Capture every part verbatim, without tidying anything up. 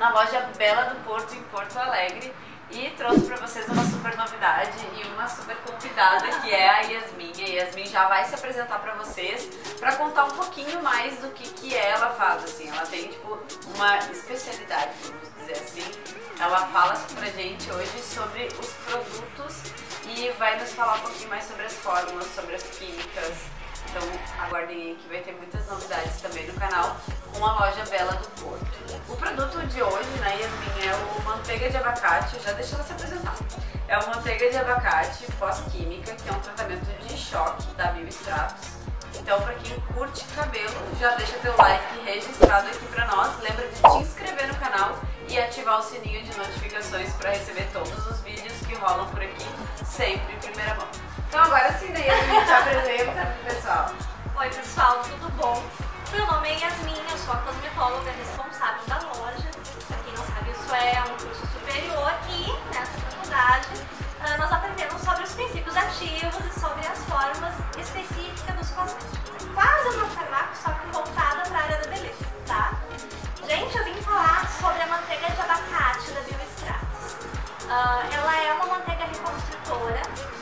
na loja Bela do Porto, em Porto Alegre, e trouxe para vocês uma super novidade e uma super convidada, que é a Yasmin. A Yasmin já vai se apresentar para vocês, para contar um pouquinho mais do que, que ela faz, assim. Ela tem, tipo, uma especialidade, vamos dizer assim. Ela fala pra gente hoje sobre os produtos e vai nos falar um pouquinho mais sobre as fórmulas, sobre as químicas. Então aguardem aí que vai ter muitas novidades também no canal com a loja Bela do Porto. O produto de hoje, né, Yasmin, é o manteiga de abacate. Já deixa ela se apresentar. É o manteiga de abacate pós-química, que é um tratamento de choque da Bioextratos. Então, para quem curte cabelo, já deixa teu like registrado aqui pra nós. Lembra de te inscrever no canal e ativar o sininho de notificações para receber todos os vídeos que rolam por aqui, sempre em primeira mão. Então agora sim, daí a gente apresenta pro pessoal. Oi pessoal, tudo bom? Meu nome é Yasmin, eu sou a cosmetóloga responsável da loja. Pra quem não sabe, isso é um curso superior e nessa faculdade uh, nós aprendemos sobre os princípios ativos e sobre as formas específicas dos cosméticos. É quase uma farmácia, só que voltada para a área da beleza, tá? Gente, eu vim falar sobre a manteiga de abacate da Bioextratos. Uh, ela é uma manteiga reconstrutora,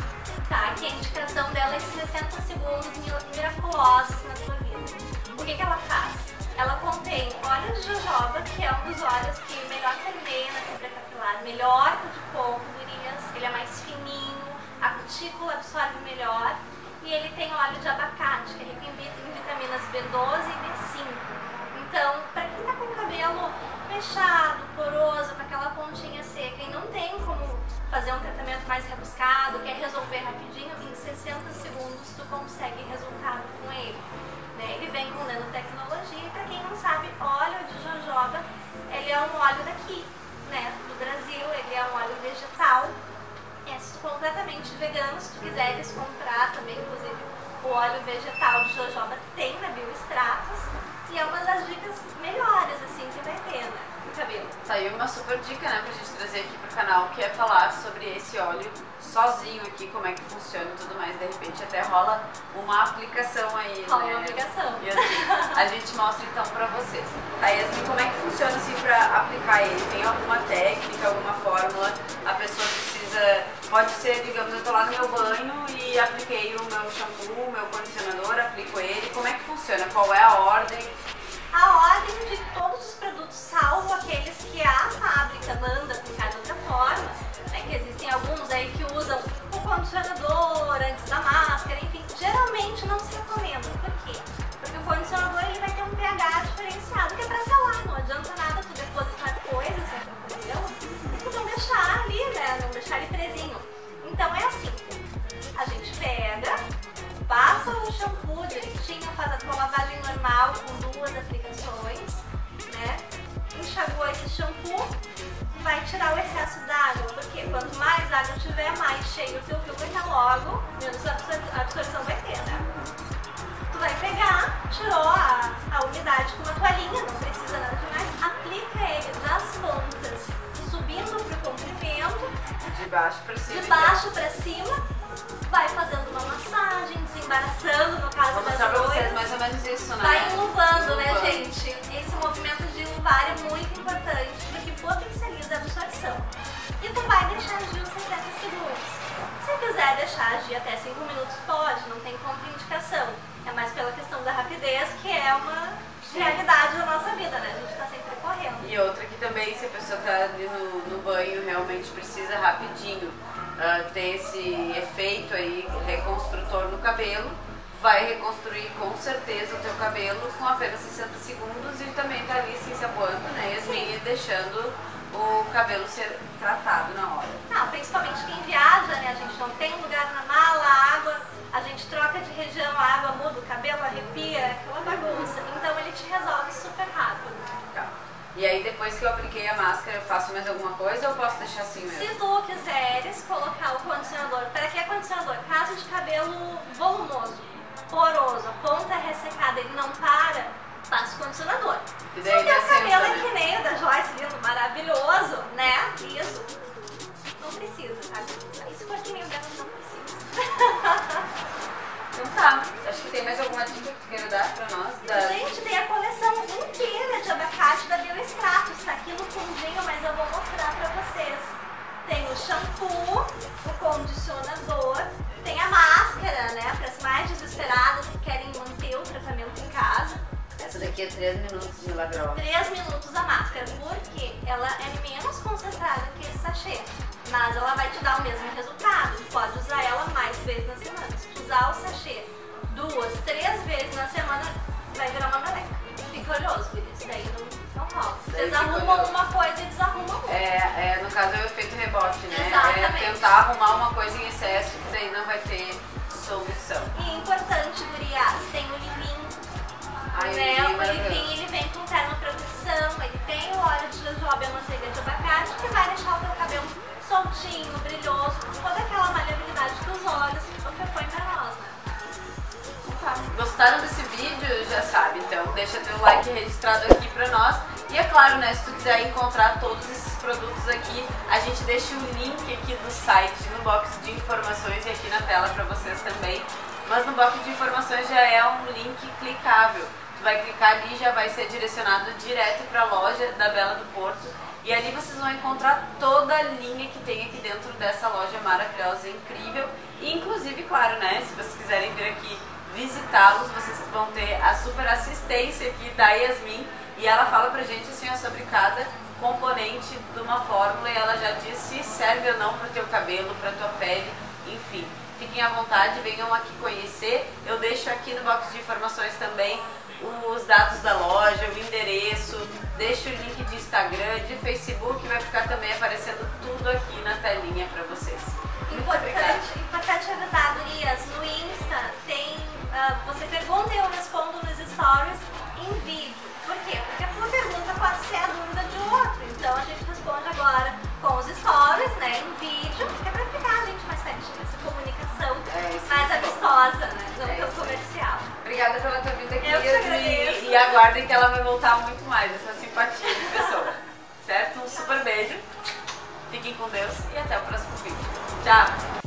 tá? Que a indicação dela é de sessenta segundos miraculosos na sua vida. O que que ela faz? Ela contém óleo de jojoba, que é um dos óleos que melhor permeia na fibra capilar, melhor que o de coco, gurias, ele é mais fininho, a cutícula absorve melhor, e ele tem óleo de abacate, que é rico em vitaminas B doze e B cinco. Então, para quem tá com o cabelo fechado, poroso, com aquela pontinha seca e não tem como fazer um tratamento mais rebuscado, quer resolver rapidinho, em sessenta segundos tu consegue resultado com ele. Né? Ele vem com nanotecnologia e para quem não sabe, óleo de jojoba, ele é um óleo daqui, né, do Brasil, ele é um óleo vegetal, é completamente vegano. Se tu quiseres comprar também, inclusive, o óleo vegetal de jojoba tem na Bioextratos e é uma das dicas melhores, assim, que vai ter, né? Cabelo. Saiu uma super dica, né, pra gente trazer aqui pro canal, que é falar sobre esse óleo sozinho aqui, como é que funciona e tudo mais. De repente até rola uma aplicação aí, rola né? uma aplicação. E assim, a gente mostra então pra vocês. Aí, Yasmin, como é que funciona assim pra aplicar ele? Tem alguma técnica, alguma fórmula? A pessoa precisa, pode ser, digamos, eu tô lá no meu banho e apliquei o meu shampoo, o meu condicionador, aplico ele. Como é que funciona? Qual é a ordem? A ordem de todos os produtos, salvo aqueles que a fábrica manda aplicar de outra forma, né, que existem alguns aí que usam o condicionador antes da máscara, enfim, geralmente não se recomenda. Por quê? Porque o condicionador ele vai ter um pH diferenciado, que é pra selar, não adianta nada tu depositar coisas no cabelo e tu não deixar ali, né, não deixar ele presinho. Então é assim, a gente pega, passa o shampoo direitinho, faz a tua lavagem normal com duas aplicações, né? Enxagou esse shampoo, vai tirar o excesso d'água, porque quanto mais água tiver, mais cheio o teu fio vai estar logo, menos absor absorção vai ter, né? Tu vai pegar, tirou a, a umidade com uma toalhinha, não precisa nada demais, aplica ele nas pontas, subindo pro comprimento, De baixo pra cima. de baixo pra cima, vai fazendo uma massagem, desembaraçando no caso Vou das mostrar pra vocês loiras. mais ou menos isso, né? Vai enluvando, né, Enluvando. gente? Esse movimento de enluvar é muito importante, porque potencializa a absorção. E tu vai deixar agir uns sessenta segundos. Se quiser deixar agir até cinco minutos, pode, não tem contraindicação. É mais pela questão da rapidez, que é uma realidade da nossa vida, né? A gente tá sempre correndo. E outra que também, se a pessoa tá ali no, no banho, realmente precisa rapidinho uh, ter esse efeito aí reconstrutor no cabelo, vai reconstruir com certeza o teu cabelo com apenas sessenta segundos e também tá ali se ensaboando, né, Yasmin, e deixando o cabelo ser tratado na hora. Não, principalmente quem viaja, né? A gente não tem lugar na mala, água, a gente troca de região, a água muda, o cabelo arrepia, é aquela bagunça. Então ele te resolve super rápido. Tá. E aí depois que eu apliquei a máscara, eu faço mais alguma coisa ou eu posso deixar assim mesmo? Se tu quiseres colocar o condicionador, para que é condicionador? Caso de cabelo volumoso, poroso, a ponta ressecada, ele não para, faça o condicionador. E Se daí o teu ele assenta, cabelo é né? que nem o da Joyce, lindo, maravilhoso, né? Liso, não precisa, tá? Isso for que nem o dela, não precisa. Então tá, acho que tem mais alguma dica que tu queira dar pra nós? Da... Gente, tem a coleção inteira de abacate da Bioextratos, tá aqui no fundo sachê, mas ela vai te dar o mesmo resultado. Tu pode usar ela mais vezes na semana. Se tu usar o sachê duas, três vezes na semana, vai virar uma meleca. Fica oleoso, por isso daí não, não rola. Vocês arrumam uma coisa e desarrumam outra. É, é, no caso é o efeito rebote, né? Exatamente. É tentar arrumar uma coisa em excesso que daí não vai ter solução. E importante, gurias, tem o limpinho. Ai, Né? o O limpinho limpinho ele vem com termoproteção, ele tem o óleo de jojoba e a manteiga de abacate que vai deixar o teu cabelo soltinho, brilhoso, com toda aquela maleabilidade dos olhos, porque foi pra nós, né? Gostaram desse vídeo? Já sabe, então deixa teu like registrado aqui pra nós. E é claro, né, se tu quiser encontrar todos esses produtos aqui, a gente deixa o link aqui do site no box de informações e aqui na tela pra vocês também. Mas no box de informações já é um link clicável. Tu vai clicar ali e já vai ser direcionado direto pra loja da Bela do Porto. E ali vocês vão encontrar toda a linha que tem aqui dentro dessa loja maravilhosa e incrível. E inclusive, claro, né, se vocês quiserem vir aqui visitá-los, vocês vão ter a super assistência aqui da Yasmin e ela fala pra gente assim, ó, sobre cada componente de uma fórmula e ela já diz se serve ou não pro teu cabelo, pra tua pele, enfim. Fiquem à vontade, venham aqui conhecer. Eu deixo aqui no box de informações também os dados da loja, o endereço, deixo o link de Instagram, de Facebook, vai ficar também aparecendo tudo aqui na telinha pra vocês. Importante, importante avisar, gurias, no Insta tem, uh, você pergunta e eu respondo nos stories em vídeo. Por quê? Porque a tua pergunta pode ser a dúvida de outro, então a gente responde agora com os stories, né, em vídeo, que é pra ficar a gente mais pertinho, essa comunicação É, mais amistosa, né, não É tão isso. comercial. Obrigada pela tua vida aqui, Eu que Yasmin, agradeço. e aguardem que ela vai voltar muito mais, essa simpatia de pessoa, certo? Um super beijo, fiquem com Deus e até o próximo vídeo. Tchau!